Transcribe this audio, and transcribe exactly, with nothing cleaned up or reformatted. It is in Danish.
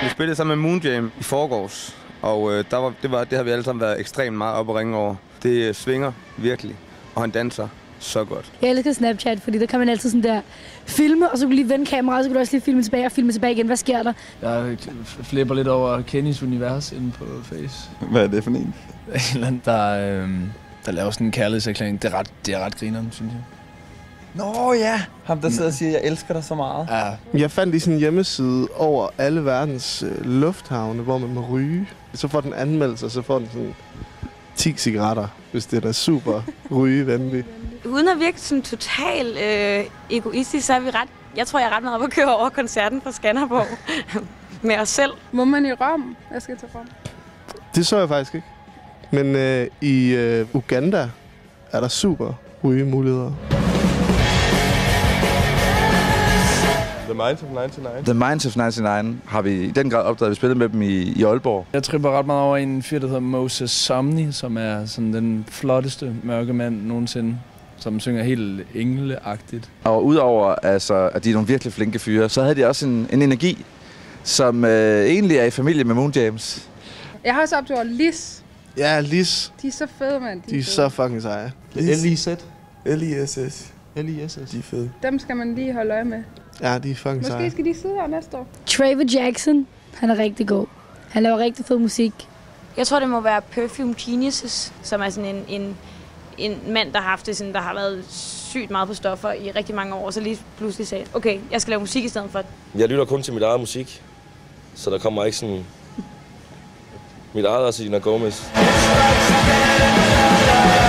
Vi spillede sammen med Moonjam i forgårs, og øh, der var, det, var, det har vi alle sammen været ekstremt meget op at ringe over. Det øh, svinger virkelig, og han danser så godt. Jeg elsker Snapchat, fordi der kan man altid sådan der filme, og så kan du lige vende kameraet, og så kan du også lige filme tilbage og filme tilbage igen. Hvad sker der? Jeg flipper lidt over Kennys univers inde på Face. Hvad er det for en? En eller anden, der, øh, der laver sådan en kærlighedserklæring. Det er ret, det er ret grineren, synes jeg. Nå ja, ham der sidder og siger, jeg elsker dig så meget. Ja. Jeg fandt lige sådan en hjemmeside over alle verdens øh, lufthavne, hvor man må ryge. Så får den anmeldelse, og så får den sådan ti cigaretter, hvis det er da super rygevenligt. Uden at virke sådan total øh, egoistisk, så er vi ret... Jeg tror, jeg er ret meget op at køre over koncerten på Skanderborg med os selv. Må man i Rom? Jeg skal til Rom. Det så jeg faktisk ikke. Men øh, i øh, Uganda er der super rygemuligheder. The Minds of nioghalvfems. The Minds of nioghalvfems har vi i den grad opdaget. Vi spillede med dem i, i Aalborg. Jeg tripper ret meget over en fyr, der hedder Moses Somni, som er sådan den flotteste mørke mand nogensinde, som synger helt engleagtigt. Og udover altså, at de er nogle virkelig flinke fyre, så havde de også en, en energi, som øh, egentlig er i familie med Moonjams. Jeg har også opdaget Lis. Ja, Lis. De er så fede, mand. De er så fucking seje. L I Z. L I S S. L I S S. De er fede. Dem skal man lige holde øje med. Ja, de er fucking seje. Måske skal de sidde her næste år. Traver Jackson, han er rigtig god. Han laver rigtig fed musik. Jeg tror, det må være Perfume Geniuses, som er sådan en, en, en mand, der har haft det sådan, der har været sygt meget på stoffer i rigtig mange år, så lige pludselig sagde, okay, jeg skal lave musik i stedet for. Jeg lytter kun til mit eget musik, så der kommer ikke sådan mit eget Selena Gomez.